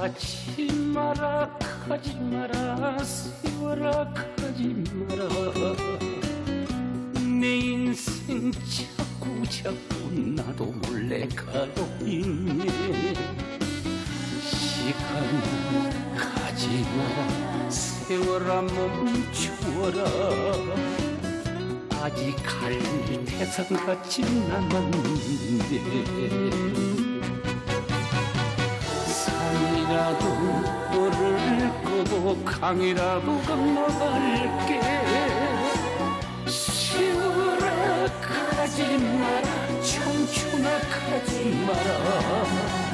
가지 마라 가지 마라 세월아 가지 마라 내 인생 자꾸 나도 몰래 가고 있네 시간 가지 마라 세월아 멈추어라 아직 갈 태산 같진 않았는데 산이라도 너를 끄고 강이라도 건너갈게 세월아 가지 마라 청춘아 가지 마라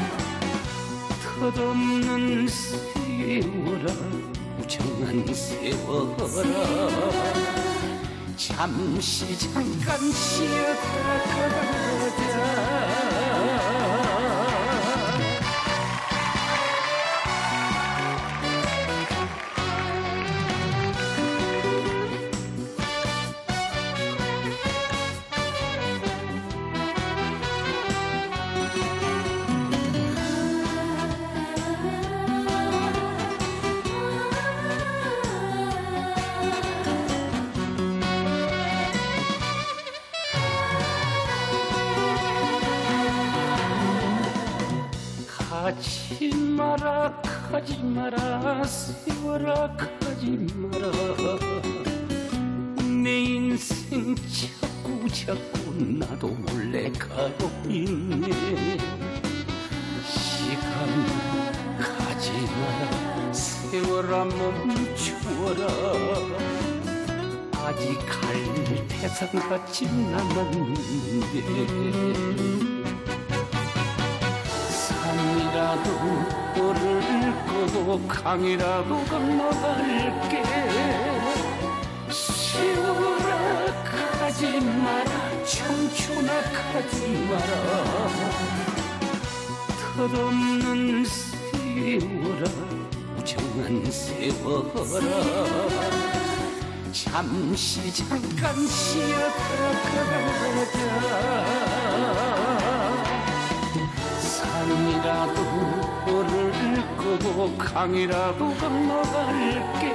덧없는 세월아 무정한 세월아 잠시 잠깐 쉬었다 가자 가지 마라 가지 마라 세월아 가지 마라 내 인생 자꾸 나도 몰래 가고 있네 시간 가지 마라 세월아 멈추어라 아직 갈 태산 같진 않았는데 산이라도 너를 끄고 강이라도 건너갈게 세월아 가지 마라 청춘아 가지 마라 덧없는 세월아 무정한 세월아 잠시 잠깐 쉬었다 가자 산이라도 너를 끄고 강이라도 건너갈게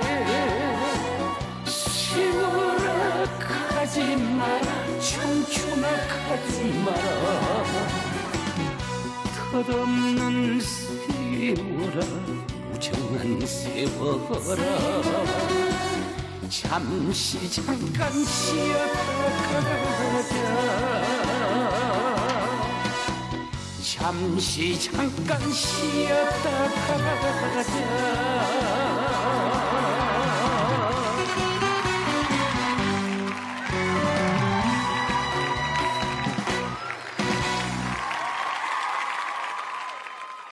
세월아 가지 마라 청춘아 가지 마라 덧없는 세월아 무정한 세월아 잠시 잠깐 쉬었다 가자 잠시 잠깐 쉬었다 가자